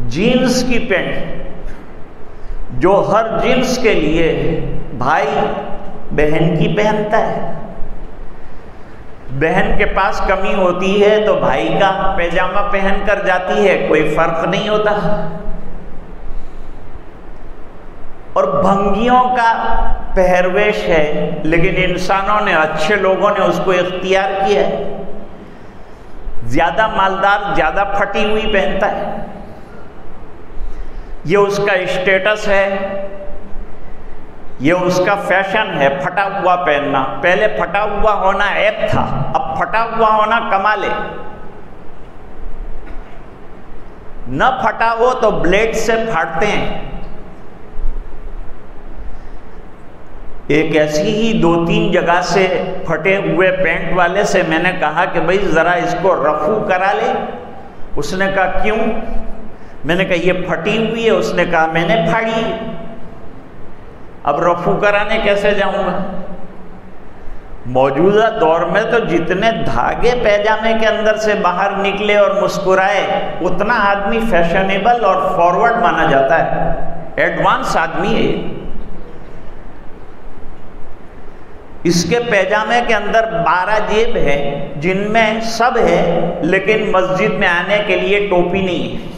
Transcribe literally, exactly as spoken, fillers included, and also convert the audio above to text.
Jeans की pant जो हर jeans के लिए भाई बहन की पहनता है। बहन के पास कमी होती है तो भाई का पैजामा पहन कर जाती है, कोई फर्क नहीं होता। और भंगियों का पहरवेश है, लेकिन इंसानों ने, अच्छे लोगों ने उसको इख्तियार किया है। ज्यादा मालदार ज्यादा फटी हुई पहनता है, ये उसका स्टेटस है, ये उसका फैशन है, फटा हुआ पहनना। पहले फटा हुआ होना ऐप था, अब फटा हुआ होना कमाल है। न फटा हो तो ब्लेड से फाड़ते हैं। एक ऐसी ही दो तीन जगह से फटे हुए पैंट वाले से मैंने कहा कि भाई ज़रा इसको रफू करा ले। उसने कहा क्यों? मैंने कहा ये फटी हुई है। उसने कहा मैंने फाड़ी, अब रफू कराने कैसे जाऊंगा? मौजूदा दौर में तो जितने धागे पैजामे के अंदर से बाहर निकले और मुस्कुराए, उतना आदमी फैशनेबल और फॉरवर्ड माना जाता है, एडवांस आदमी है। इसके पैजामे के अंदर बारह जेब है, जिनमें सब है, लेकिन मस्जिद में आने के लिए टोपी नहीं है।